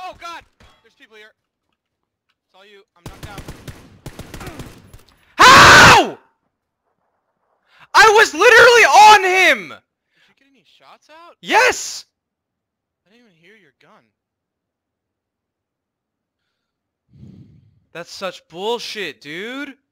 Oh god! There's people here. It's all you. I'm knocked out. How? I was literally on him! Did you get any shots out? Yes! I didn't even hear your gun. That's such bullshit, dude.